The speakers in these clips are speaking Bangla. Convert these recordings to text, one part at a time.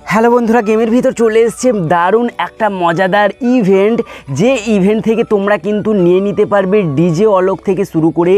হ্যালো বন্ধুরা, গেমের ভিতর চলে এসছে দারুণ একটা মজাদার ইভেন্ট। যে ইভেন্ট থেকে তোমরা কিন্তু নিয়ে নিতে পারবে ডিজে অলোক থেকে শুরু করে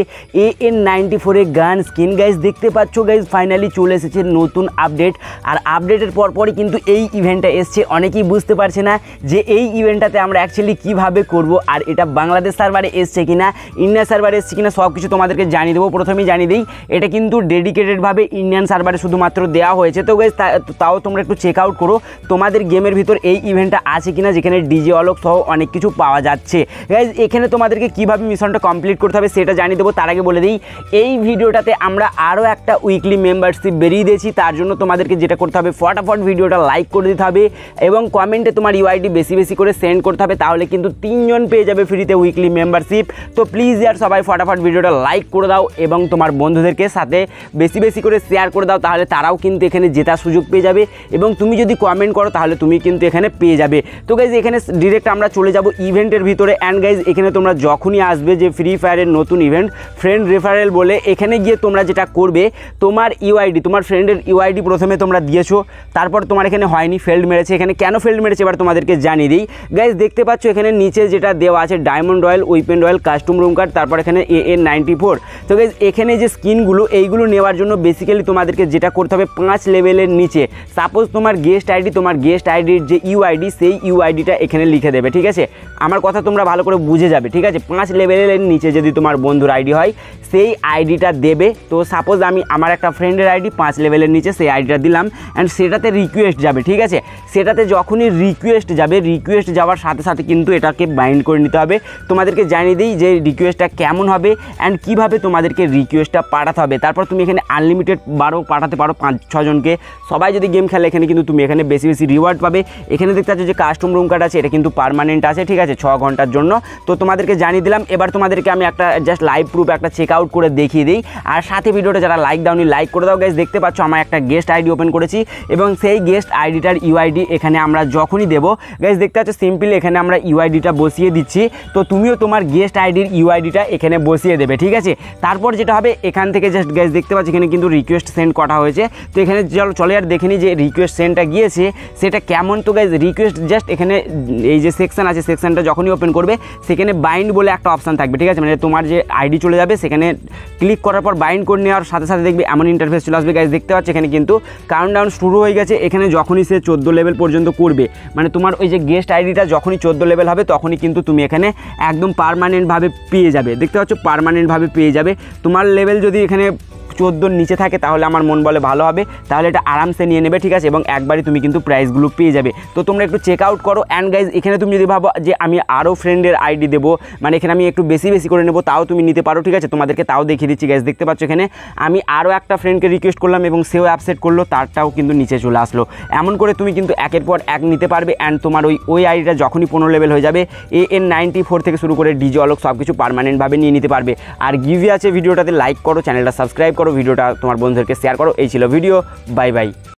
AN94 গান স্কিন। গাইজ দেখতে পাচ্ছ গাইজ ফাইনালি চলে এসেছে নতুন আপডেট। আর আপডেটের পরপরই কিন্তু এই ইভেন্টটা এসছে। অনেকেই বুঝতে পারছে না যে এই ইভেন্টটাতে আমরা অ্যাকচুয়ালি কীভাবে করব, আর এটা বাংলাদেশ সার্ভারে এসছে কিনা, ইন্ডিয়ান সার্ভারে এসছে কিনা, সব কিছু তোমাদেরকে জানিয়ে দেবো। প্রথমেই জানিয়ে দিই, এটা কিন্তু ডেডিকেটেডভাবে ইন্ডিয়ান সার্ভারে শুধুমাত্র দেওয়া হয়েছে। তো গাইজ তাও তোমরা একটু চেক আউট করো তোমাদের গেমের ভিতর এই ইভেন্টটা আছে কিনা, যেখানে ডিজে অলোক সহ অনেক কিছু পাওয়া যাচ্ছে। গাইজ এখানে তোমাদেরকে কিভাবে মিশনটা কমপ্লিট করতে হবে সেটা জানিয়ে দেবো। তার আগে বলে দিই, এই ভিডিওটাতে আমরা আরও একটা উইকলি মেম্বারশিপ বেরিয়ে দিয়েছি। তার জন্য তোমাদেরকে যেটা করতে হবে, ফটাফট ভিডিওটা লাইক করে দিতে হবে এবং কমেন্টে তোমার ইউআইডি বেশি বেশি করে সেন্ড করতে হবে। তাহলে কিন্তু 3 জন পেয়ে যাবে ফ্রিতে উইকলি মেম্বারশিপ। তো প্লিজ ইয়ার সবাই ফটাফট ভিডিওটা লাইক করে দাও এবং তোমার বন্ধুদেরকে সাথে বেশি বেশি করে শেয়ার করে দাও। তাহলে তারাও কিন্তু এখানে জেতার সুযোগ পেয়ে যাবে এবং তুমি যদি কমেন্ট করো তাহলে তুমি কিন্তু এখানে পেয়ে যাবে। তো গাইজ এখানে ডিরেক্ট আমরা চলে যাব ইভেন্টের ভিতরে। অ্যান্ড গাইজ এখানে তোমরা যখনই আসবে যে ফ্রি ফায়ারের নতুন ইভেন্ট ফ্রেন্ড রেফারেল বলে, এখানে গিয়ে তোমরা যেটা করবে, তোমার ইউআইডি, তোমার ফ্রেন্ডের ইউআইডি প্রথমে তোমরা দিয়েছো, তারপর তোমার এখানে হয়নি, ফেল্ড মেরেছে। এখানে কেন ফেল্ড মেরেছে এবার তোমাদেরকে জানিয়ে দিই। গাইজ দেখতে পাচ্ছ এখানে নিচে যেটা দেওয়া আছে, diamond royale, weapon royale, custom room card, তারপর এখানে AN94। তো গাইজ এখানে যে স্কিনগুলো, এইগুলো নেওয়ার জন্য বেসিক্যালি তোমাদেরকে যেটা করতে হবে, 5 লেভেলের নিচে সাপোজ তোমার গেস্ট আইডি, তোমার গেস্ট আইডির যে ইউআইডি, সেই ইউআইডিটা এখানে লিখে দেবে। ঠিক আছে, আমার কথা তোমরা ভালো করে বুঝে যাবে। ঠিক আছে, 5 লেভেলের নিচে যদি তোমার বন্ধুর আইডি হয় সেই আইডিটা দেবে। তো সাপোজ আমি আমার একটা ফ্রেন্ডের আইডি 5 লেভেলের নিচে, সেই আইডিটা দিলাম অ্যান্ড সেটাতে রিকোয়েস্ট যাবে। ঠিক আছে, সেটাতে যখনই রিকোয়েস্ট যাবে, রিকোয়েস্ট যাওয়ার সাথে সাথে কিন্তু এটাকে বাইন্ড করে নিতে হবে। তোমাদেরকে জানিয়ে দিই যে রিকোয়েস্টটা কেমন হবে অ্যান্ড কীভাবে তোমাদেরকে রিকোয়েস্টটা পাঠাতে হবে। তারপর তুমি এখানে আনলিমিটেড পাঠাতে পারো 5-6 জনকে। সবাই যদি গেম খেলে এখানে কিন্তু তুমি এখানে বেশি বেশি রিওয়ার্ড পাবে। এখানে দেখতে পাচ্ছ যে কাস্টম রুম কার্ড আছে, এটা কিন্তু পার্মানেন্ট আছে। ঠিক আছে, 6 ঘন্টার জন্য। তো তোমাদেরকে জানিয়ে দিলাম। এবার তোমাদেরকে আমি একটা জাস্ট লাইভ প্রুফ একটা চেক আউট করে দেখিয়ে দিই। আর সাথে ভিডিওটা যারা লাইক দাওনি লাইক করে দাও। গাইজ দেখতে পাচ্ছ আমার একটা গেস্ট আইডি ওপেন করেছি এবং সেই গেস্ট আইডিটার ইউআইডি এখানে আমরা যখনই দেবো, গাইজ দেখতে পাচ্ছ সিম্পলি এখানে আমরা ইউআইডিটা বসিয়ে দিচ্ছি। তো তুমিও তোমার গেস্ট আইডির ইউআইডিটা এখানে বসিয়ে দেবে। ঠিক আছে, তারপর যেটা হবে, এখান থেকে জাস্ট গাইজ দেখতে পাচ্ছ এখানে কিন্তু রিকোয়েস্ট সেন্ড করা হয়েছে। তো এখানে চলে আর দেখে নিই যে রিকোয়েস্ট সেন্ডটা গিয়েছে সেটা কেমন। তো গাইজ রিকোয়েস্ট জাস্ট এখানে এই যে সেকশন আছে, সেকশনটা যখনই ওপেন করবে সেখানে বাইন্ড বলে একটা অপশান থাকবে। ঠিক আছে, মানে তোমার যে আইডি চলে যাবে সেখানে ক্লিক করার পর বাইন্ড করে নেওয়ার সাথে সাথে দেখবে এমন ইন্টারফেস চলে আসবে। গাইজ দেখতে পাচ্ছ এখানে কিন্তু কাউন্টডাউন শুরু হয়ে গেছে। এখানে যখনই সে 14 লেভেল পর্যন্ত করবে, মানে তোমার ওই যে গেস্ট আইডিটা যখনই 14 লেভেল হবে তখনই কিন্তু তুমি এখানে একদম পার্মানেন্টভাবে পেয়ে যাবে। দেখতে পাচ্ছ পার্মানেন্টভাবে পেয়ে যাবে। তোমার লেভেল যদি এখানে 14 নিচে থাকে তাহলে আমার মন বলে ভালো হবে, তাহলে এটা আরামসে নিয়ে নেবে। ঠিক আছে, এবং একবারই তুমি কিন্তু প্রাইসগুলো পেয়ে যাবে। তো তোমরা একটু চেক আউট করো। অ্যান্ড গাইজ এখানে তুমি যদি ভাবো যে আমি আরও ফ্রেন্ডের আইডি দেবো, মানে এখানে আমি একটু বেশি বেশি করে নেবো, তাও তুমি নিতে পারো। ঠিক আছে, তোমাদেরকে তাও দেখিয়ে দিচ্ছি। গাইজ দেখতে পাচ্ছ এখানে আমি আরও একটা ফ্রেন্ডকে রিকোয়েস্ট করলাম এবং সেও অ্যাপসেট করলো, তারটাও কিন্তু নিচে চলে আসলো। এমন করে তুমি কিন্তু একের পর এক নিতে পারবে। অ্যান্ড তোমার ওই আইডিটা যখনই 15 লেভেল হয়ে যাবে, AN94 থেকে শুরু করে ডিজে অলোক সব কিছু পার্মানেন্টভাবে নিয়ে নিতে পারবে। আর গিভি আছে, ভিডিওটাতে লাইক করো, চ্যানেলটা সাবস্ক্রাইব করো, ভিডিওটা তোমার বন্ধুদেরকে শেয়ার করো। এই ছিল ভিডিও, বাই বাই।